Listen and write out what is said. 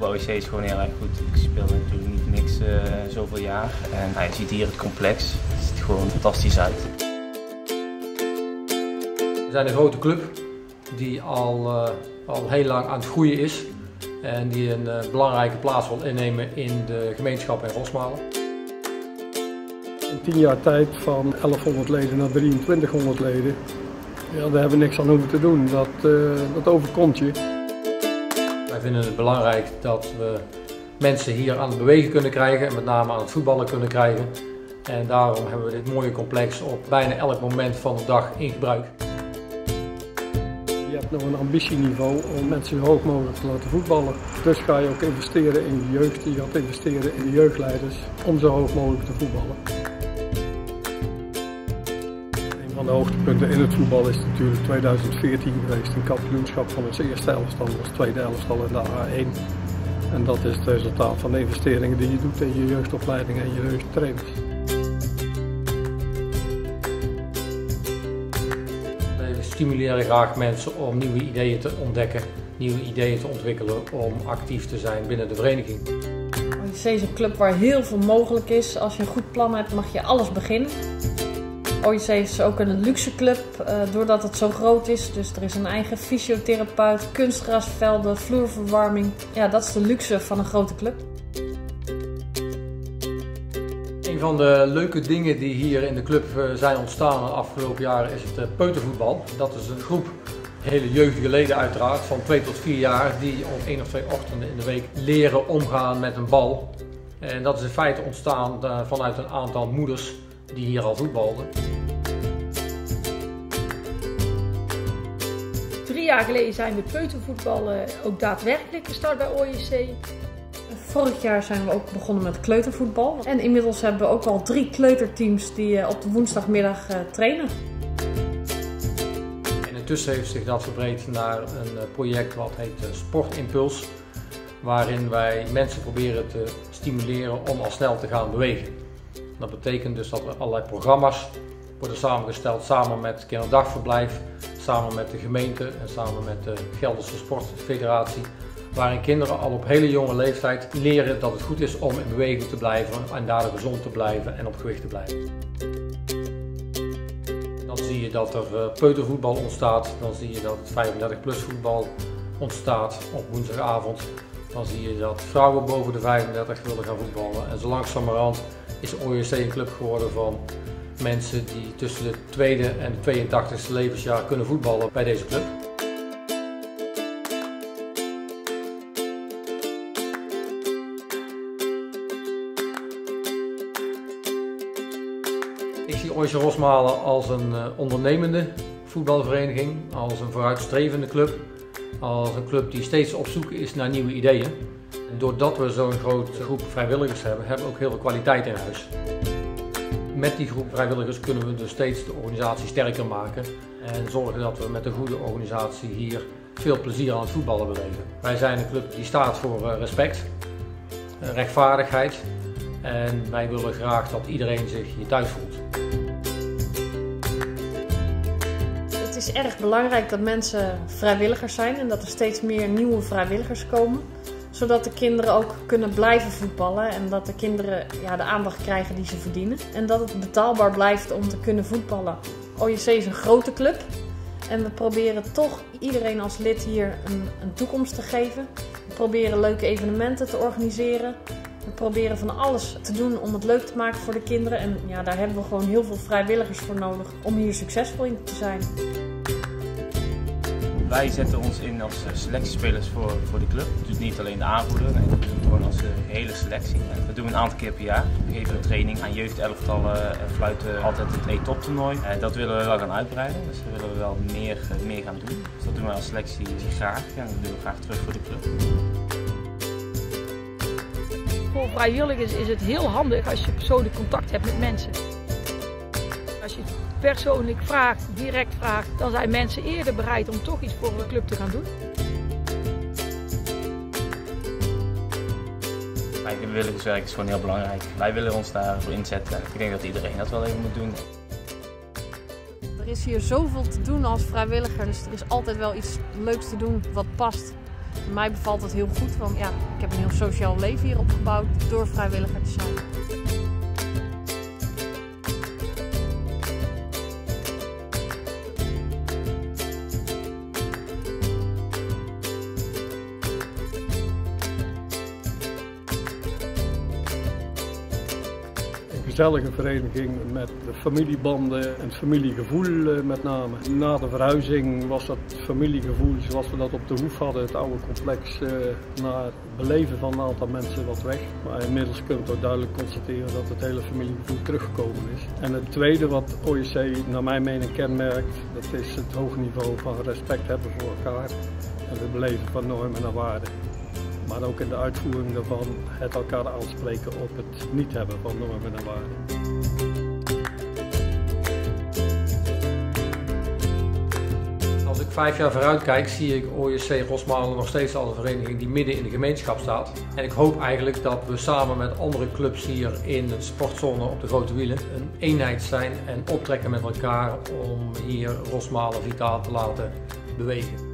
bij OJC is gewoon heel erg goed. Ik speel natuurlijk niet niks zoveel jaar. En je ziet hier het complex. Het ziet er gewoon fantastisch uit. We zijn een grote club die al heel lang aan het groeien is. En die een belangrijke plaats wil innemen in de gemeenschap in Rosmalen. In 10 jaar tijd van 1100 leden naar 2300 leden. Ja, daar hebben we niks aan hoeven te doen. Dat overkomt je. Wij vinden het belangrijk dat we mensen hier aan het bewegen kunnen krijgen en met name aan het voetballen kunnen krijgen. En daarom hebben we dit mooie complex op bijna elk moment van de dag in gebruik. Je hebt nog een ambitieniveau om mensen zo hoog mogelijk te laten voetballen. Dus ga je ook investeren in de jeugd, je gaat investeren in de jeugdleiders om zo hoog mogelijk te voetballen. Een van de hoogtepunten in het voetbal is natuurlijk 2014 geweest, een kampioenschap van het eerste elftal, dat was het tweede elftal in de A1. En dat is het resultaat van de investeringen die je doet in je jeugdopleiding en je jeugdtrainers. We stimuleren graag mensen om nieuwe ideeën te ontdekken, nieuwe ideeën te ontwikkelen om actief te zijn binnen de vereniging. OJC is een club waar heel veel mogelijk is. Als je een goed plan hebt mag je alles beginnen. OJC is ook een luxe club doordat het zo groot is. Dus er is een eigen fysiotherapeut, kunstgrasvelden, vloerverwarming. Ja, dat is de luxe van een grote club. Een van de leuke dingen die hier in de club zijn ontstaan de afgelopen jaren is het peutervoetbal. Dat is een groep hele jeugdige leden uiteraard van 2 tot 4 jaar die op 1 of 2 ochtenden in de week leren omgaan met een bal. En dat is in feite ontstaan vanuit een aantal moeders die hier al voetbalden. 3 jaar geleden zijn we peutervoetbal ook daadwerkelijk gestart bij OJC. Vorig jaar zijn we ook begonnen met kleutervoetbal. En inmiddels hebben we ook al 3 kleuterteams die op de woensdagmiddag trainen. En intussen heeft zich dat verbreed naar een project wat heet Sportimpuls. Waarin wij mensen proberen te stimuleren om al snel te gaan bewegen. Dat betekent dus dat er allerlei programma's worden samengesteld samen met het kinderdagverblijf, samen met de gemeente en samen met de Gelderse Sportfederatie. Waarin kinderen al op hele jonge leeftijd leren dat het goed is om in beweging te blijven en daardoor gezond te blijven en op gewicht te blijven. Dan zie je dat er peutervoetbal ontstaat, dan zie je dat het 35+ voetbal ontstaat op woensdagavond. Dan zie je dat vrouwen boven de 35 willen gaan voetballen. En zo langzamerhand is OJC een club geworden van mensen die tussen de 2e en de 82e levensjaar kunnen voetballen bij deze club. Ik zie OJC Rosmalen als een ondernemende voetbalvereniging, als een vooruitstrevende club, als een club die steeds op zoek is naar nieuwe ideeën. En doordat we zo'n grote groep vrijwilligers hebben, hebben we ook heel veel kwaliteit in huis. Met die groep vrijwilligers kunnen we dus steeds de organisatie sterker maken en zorgen dat we met een goede organisatie hier veel plezier aan het voetballen beleven. Wij zijn een club die staat voor respect, rechtvaardigheid en wij willen graag dat iedereen zich hier thuis voelt. Het is erg belangrijk dat mensen vrijwilligers zijn en dat er steeds meer nieuwe vrijwilligers komen. Zodat de kinderen ook kunnen blijven voetballen en dat de kinderen de aandacht krijgen die ze verdienen. En dat het betaalbaar blijft om te kunnen voetballen. OJC is een grote club en we proberen toch iedereen als lid hier een toekomst te geven. We proberen leuke evenementen te organiseren. We proberen van alles te doen om het leuk te maken voor de kinderen. En daar hebben we gewoon heel veel vrijwilligers voor nodig om hier succesvol in te zijn. Wij zetten ons in als selectiespelers voor de club. Dus niet alleen de aanvoerder, nee, we doen gewoon als hele selectie. Dat doen we een aantal keer per jaar. We geven een training aan jeugdelftallen en fluiten altijd het E-top-toernooi. Dat willen we wel gaan uitbreiden, dus daar willen we wel meer gaan doen. Dus dat doen we als selectie graag en dat doen we graag terug voor de club. Voor vrijwilligers is het heel handig als je persoonlijk contact hebt met mensen. Als je persoonlijk vraagt, direct vraagt, dan zijn mensen eerder bereid om toch iets voor een club te gaan doen. Vrijwilligerswerk is gewoon heel belangrijk. Wij willen ons daarvoor inzetten. Ik denk dat iedereen dat wel even moet doen. Er is hier zoveel te doen als vrijwilliger, dus er is altijd wel iets leuks te doen wat past Mij bevalt het heel goed, want ja, ik heb een heel sociaal leven hier opgebouwd door vrijwilliger te zijn. Een gezellige vereniging met de familiebanden en het familiegevoel met name. Na de verhuizing was dat familiegevoel zoals we dat op de Hoef hadden, het oude complex, na het beleven van een aantal mensen wat weg. Maar inmiddels kunt je ook duidelijk constateren dat het hele familiegevoel teruggekomen is. En het tweede wat OJC naar mijn mening kenmerkt, dat is het hoge niveau van respect hebben voor elkaar en het beleven van normen en waarden. Maar ook in de uitvoering daarvan het elkaar aanspreken op het niet hebben van normen en waarden. Als ik 5 jaar vooruit kijk, zie ik OJC Rosmalen nog steeds als een vereniging die midden in de gemeenschap staat. En ik hoop eigenlijk dat we samen met andere clubs hier in de sportzone op de Grote Wielen een eenheid zijn en optrekken met elkaar om hier Rosmalen vitaal te laten bewegen.